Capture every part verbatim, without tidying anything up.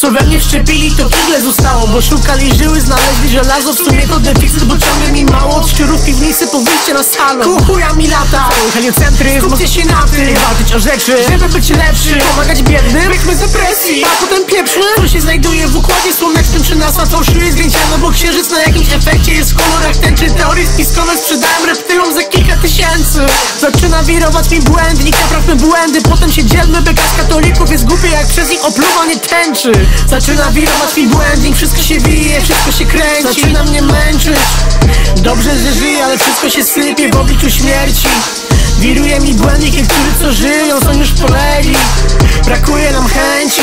co we mnie wszczepili, to tyle zostało. Bo szukali żyły, znaleźli żelazo. W sumie to deficyt, bo ciągle mi mało. Od szczurów piwnicy po wyjście na salon. Koło chuja mi lata, heliocentryzm. Skupcie się na tym, walczyć o rzeczy, żeby być lepszy, pomagać biednym, wykmy z depresji, a potem pieprzmy. To się znajduje w układzie słonecznym, czy nas na fałszywie zgręciano, bo księżyc na jakimś efekcie jest w kolorach tęczy. Teorii spiskowe sprzedałem reptylom za kilka tysięcy. Zaczyna wirować mi błędnik, naprawmy błędy, potem się dzielmy. Beka z katolików jest głupie, jak przez nich opluwanie tęczy. Zaczyna wirować mi błędnik, wszystko się wije, wszystko się kręci. Zaczyna mnie męczyć. Dobrze, że żyję, ale wszystko się sypie w obliczu śmierci. Wiruje mi błędnik, niektórzy co żyją są już polegli. Brakuje nam chęci.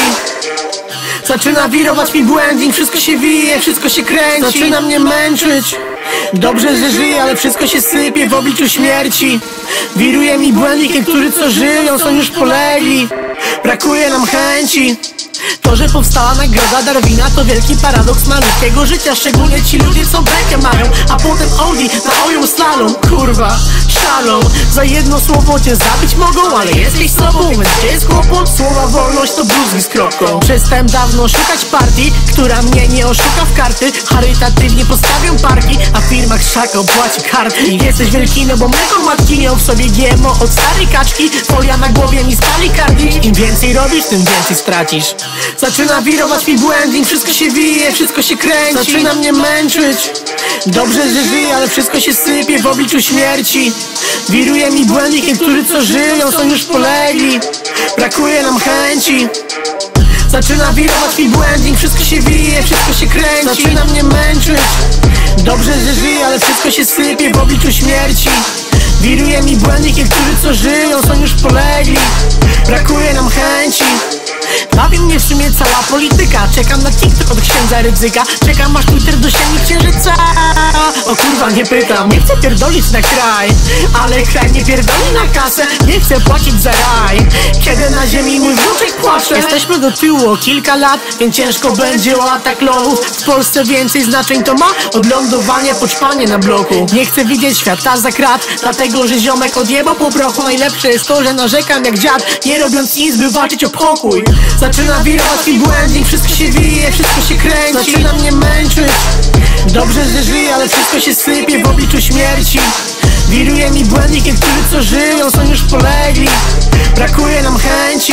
Zaczyna wirować mi błędnik, wszystko się wije, wszystko się kręci. Zaczyna mnie męczyć. Dobrze, że żyję, ale wszystko się sypie w obliczu śmierci. Wiruje mi błędnik, niektórzy co żyją są już polegli. Brakuje nam chęci. To, że powstała nagroda Darwina, to wielki paradoks malutkiego życia. Szczególnie ci ludzie, co bekę mają, a potem Audi na oją slalom. Kurwa, szalą. Za jedno słowo cię zabić mogą, ale jesteś sobą, więc gdzie jest kłopot? Słowa wolność to bluzgi z kropką. Przestałem dawno szukać partii, która mnie nie oszuka w karty. Charytatywnie postawią parki, a firma krzaka opłaci kartki. Jesteś wielki, no bo mleko matki miał w sobie G M O od starej kaczki. Folia na głowie mi spali kartki. Im więcej robisz, tym więcej stracisz. Zaczyna wirować mi błędnik, wszystko się wije, wszystko się kręci. Zaczyna mnie męczyć. Dobrze, że żyję, ale wszystko się sypie w obliczu śmierci. Wiruje mi błędnik, niektórzy co żyją są już polegli. Brakuje nam chęci. Zaczyna wirować mi błędnik, wszystko się wije, wszystko się kręci. Zaczyna mnie męczyć. Dobrze, że żyję, ale wszystko się sypie w obliczu śmierci. Wiruje mi błędnik, niektórzy co żyją są już polegli. Brakuje nam chęci. Bawi mnie w sumie cała polityka. Czekam na TikTok od księdza Rydzyka. Czekam aż Twitter dosięgnie księżyca. O kurwa, nie pytam. Nie chcę pierdolić na kraj, ale kraj nie pierdoli na kasę. Nie chcę płacić za raj, kiedy na ziemi mój wnuczek płacze. Jesteśmy do tyłu o kilka lat, więc ciężko będzie o atak lolów. W Polsce więcej znaczeń to ma od lądowania po ćpanie na bloku. Nie chcę widzieć świata za krat, dlatego że ziomek odjebał po brochu. Najlepsze jest to, że narzekam jak dziad, nie robiąc nic, by walczyć o pokój. Zaczyna wirować mi błędnik, wszystko się wije, wszystko się kręci. Zaczyna mnie męczyć. Dobrze, że żyję, ale wszystko się sypie w obliczu śmierci. Wiruje mi błędnik, niektórzy co żyją są już polegli. Brakuje nam chęci.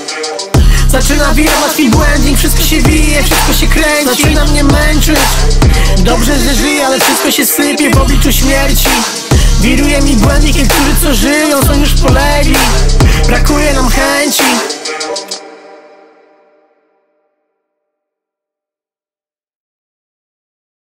Zaczyna wirować mi błędnik, wszystko się wije, wszystko się kręci. Zaczyna mnie męczyć. Dobrze, że żyję, ale wszystko się sypie w obliczu śmierci. Wiruje mi błędnik, niektórzy co żyją są już polegli. Brakuje nam chęci.